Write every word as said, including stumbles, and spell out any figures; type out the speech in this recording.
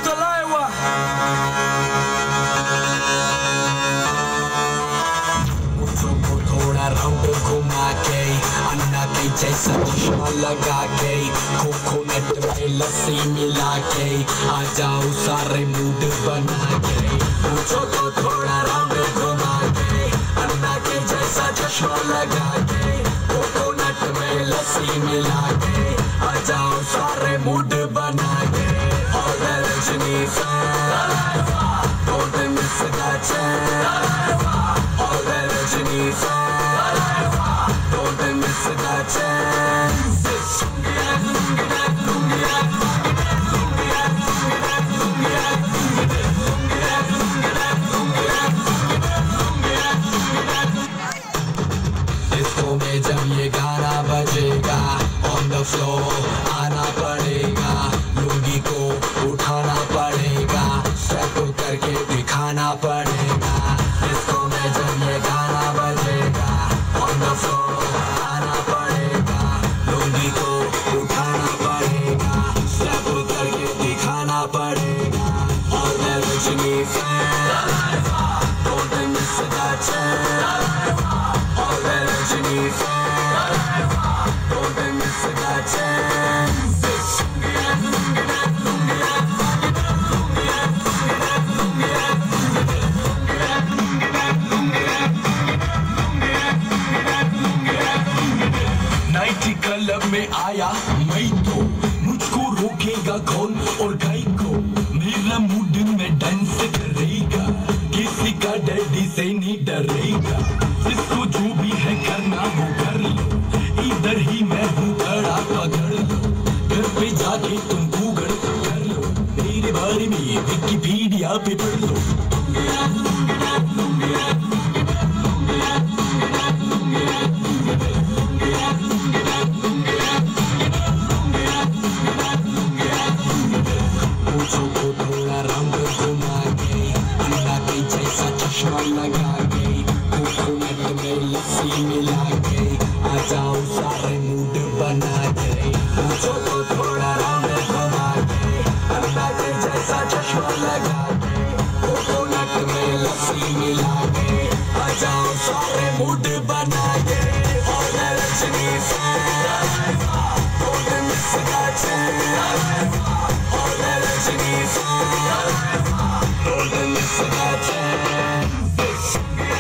Utalaewa. मुझको थोड़ा round घुमा के अन्ना के जैसा चश्मा लगा के कोकोनट में लस्सी मिला के आ जाओ सारे मूड बना के मुझको थोड़ा राउंड घुमा के अन्ना के जैसा चश्मा लगा के कोकोनट में लस्सी मिला के आ जाओ सारे मूड बना के और Rajni fan don't miss that chance all the Rajini fans don't miss that chance disco में जब ये गाना बजेगा on the floor आना पड़ेगा लुंगी को उठाना पड़ेगा स्टेप करके दिखाना पड़ेगा डिस्को में जब ये गाना बजेगा on the floor आना पड़ेगा लुंगी को उठाना पड़ेगा स्टेप करके दिखाना पड़ेगा और मैं Rajni fan don't miss that chance और मैं Rajni fan don't miss that chance nighty club में आया मैं तो मुझको रोकेगा कौन और गाय को मेरा मूड में डांस करेगा किसी का डैडी से नहीं डरेगा इसको जो भी है करना वो कर लो इधर ही मैं हूँ खड़ा पकड़ लो घर पे जाके तुम गूगल कर लो मेरे बारे में विकिपीडिया पे पढ़ लो मुझको थोड़ा रंग घुमा के अन्ना के जैसा चश्मा लगा के कोकोनट में लस्सी मिला के आ जाओ सारे मूड बना के मुझको थोड़ा रंग घुमा के अन्ना के जैसा चश्मा लगा के कोकोनट में लस्सी मिला के आ जाओ सारे मूड बना के और मैं Rajni fan don't miss that chance all the Rajini fans don't miss that chance